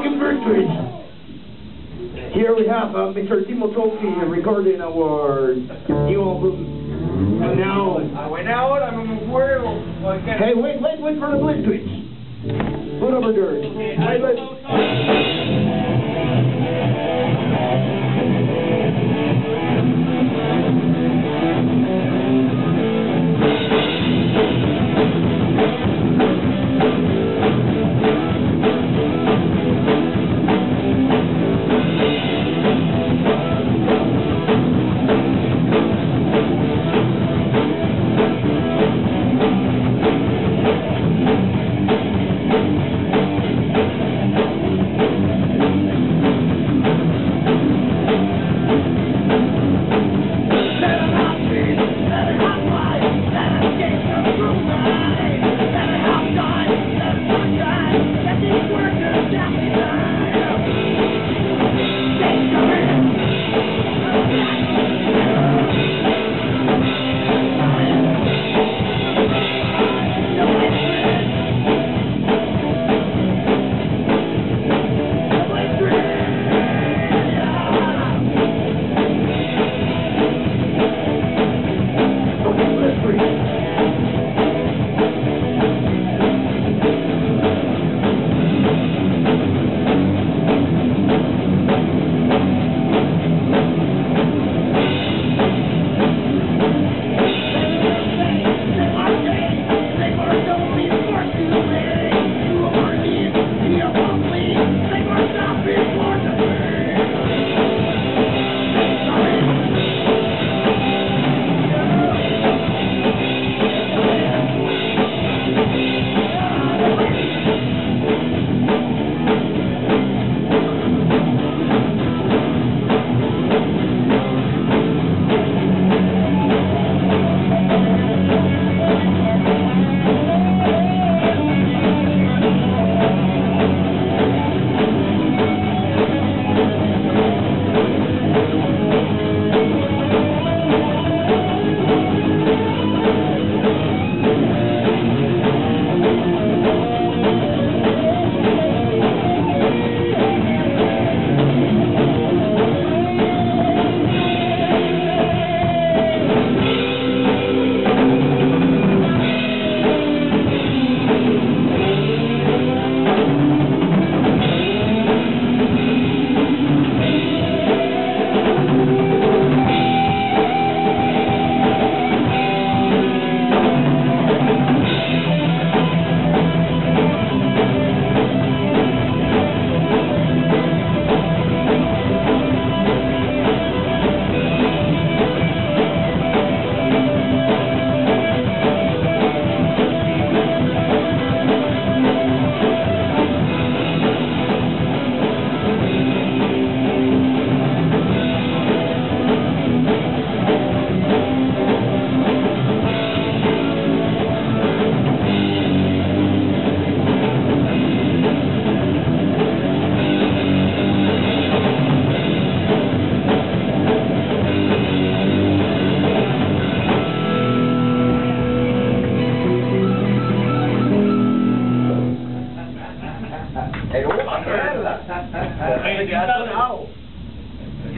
fucking victory. Here we have Mr. Timo Tolkki recording our new album. Now, Buena hora, no me juego. hey, wait for the blitz twitch. Put over there. Wait.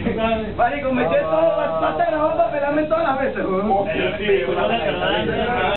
Marico, me eché todo las patas de la bomba, pelame todas las veces, weón.